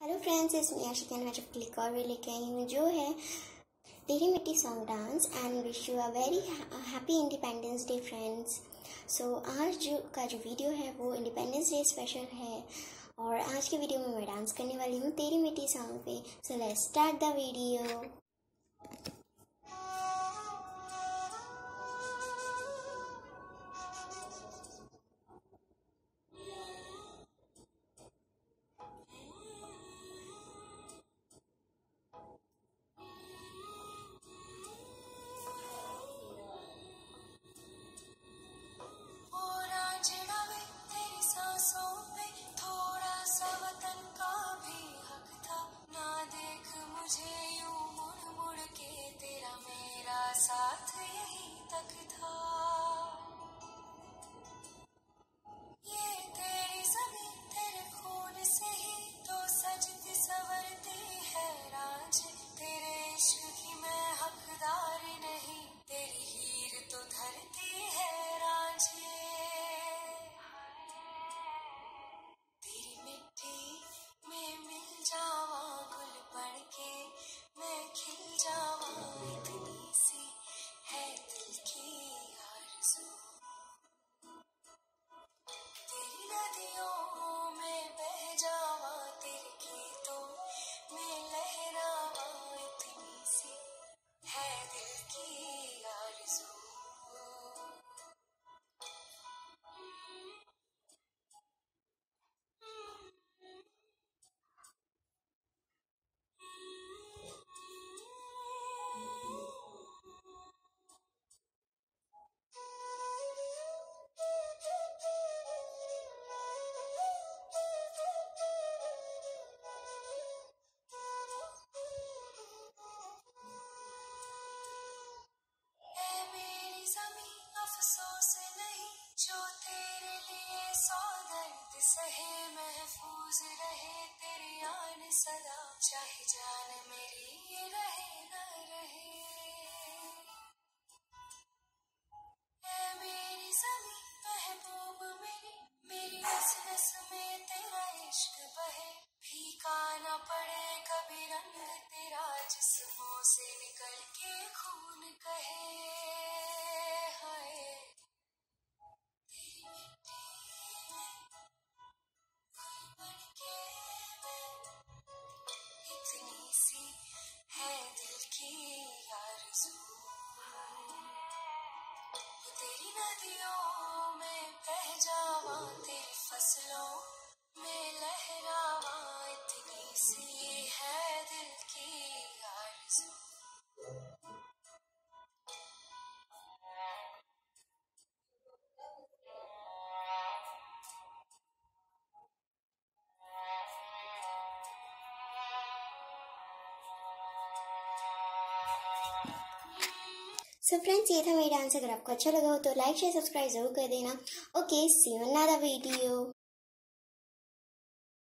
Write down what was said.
Hello friends, इसमें आशिका आज click और भी लेके आई हूँ जो है तेरी मिट्टी song dance and wish you a very happy independence day friends. So आज का जो वीडियो है वो इंडिपेंडेंस डे स्पेशल है और आज के वीडियो में मैं डांस करने वाली हूँ तेरी मिट्टी सॉन्ग पे। So let's start the video. साथ यही तक था, ये तेरी ज़मीं तेरे खून से ही तो सजती संवरती है राज। तेरे इश्क की मैं हकदार नहीं, तेरी हीर तो धरती है रांझे। तेरी मिट्टी में मिल जावा गुल बन के, मैं खिल जावा, इतनी सी है दिल की आरज़ू। तेरी नदियों में बह जावा, तेरे खेतों में लहरावा, इतनी सी है दिल की आरज़ू। अफसोस नहीं जो तेरे लिए सौ दर्द सहे, महफूज रहे तेरी आन सदा, चाहे जान मेरी रहे न रहे। ऐ मेरी ज़मीं महबूब मेरी, मेरी नस नस में तेरा इश्क बहे, फीका न पड़े कभी रंग तेरा, जिस्मों से निकल के खून कहे। इतनी सी है दिल की आरज़ू, तेरी नदियों में बह जावा, तेरी फसलों में लहरावा, इतनी सी है दिल की आरज़ू। सो फ्रेंड्स, ये था मेरा डांस। अगर आपको अच्छा लगा हो तो लाइक शेयर सब्सक्राइब जरूर कर देना। Okay, see you in another video.